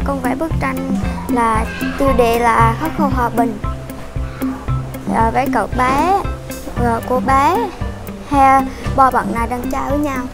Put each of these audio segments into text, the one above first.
con vẽ bức tranh là tiêu đề là khát khao hòa bình. Vẽ cậu bé, cô bé hay ba bạn này đang chơi với nhau.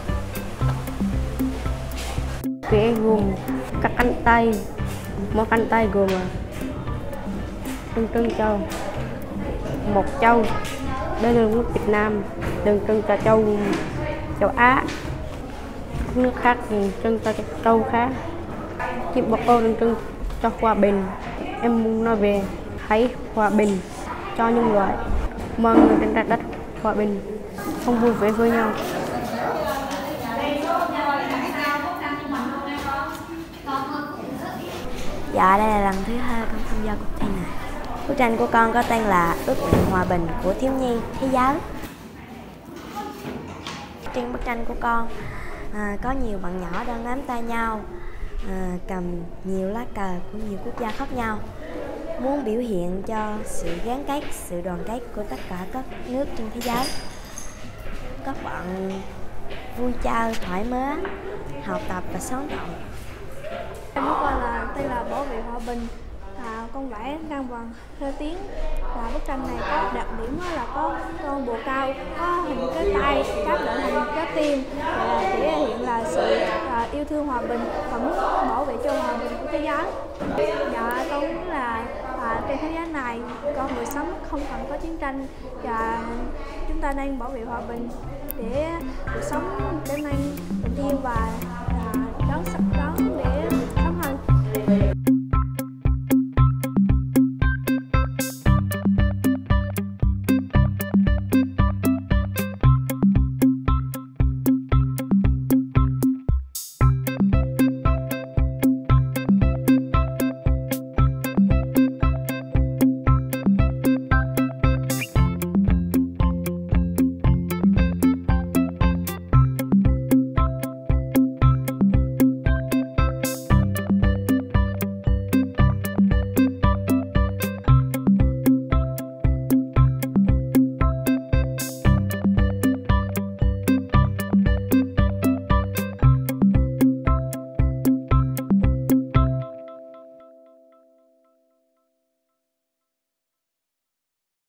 Vẽ gồm các cánh tay, mỗi cánh tay gồm tượng trưng cho một châu. Đây là nước Việt Nam, tượng trưng cho châu Á. Các nước khác tượng trưng cho châu khác. Chim bồ câu tượng trưng cho hòa bình. Em muốn nói về hãy hòa bình cho nhân loại, mọi người trên trái đất hòa bình, không vui vẻ với nhau. Dạ, đây là lần thứ hai con tham gia cuộc thi này. Bức tranh của con có tên là Ước nguyện hòa bình của thiếu nhi thế giới. Trên bức tranh của con có nhiều bạn nhỏ đang nắm tay nhau, cầm nhiều lá cờ của nhiều quốc gia khác nhau, muốn biểu hiện cho sự gắn kết, sự đoàn kết của tất cả các nước trên thế giới. Các bạn vui chơi, thoải mái, học tập và sáng tạo. Em của con là tên là Bảo vệ hòa bình. Con vẽ ngang bằng theo tiếng. Và bức tranh này có đặc điểm là có con bồ câu, có hình cái tay cáp lại thành trái tim, để thể hiện là sự yêu thương hòa bình và muốn bảo vệ cho hòa bình của thế giới. Dạ, con muốn là trên thế giới này con người sống không cần có chiến tranh, và chúng ta nên bảo vệ hòa bình để cuộc sống trở nên bình yên và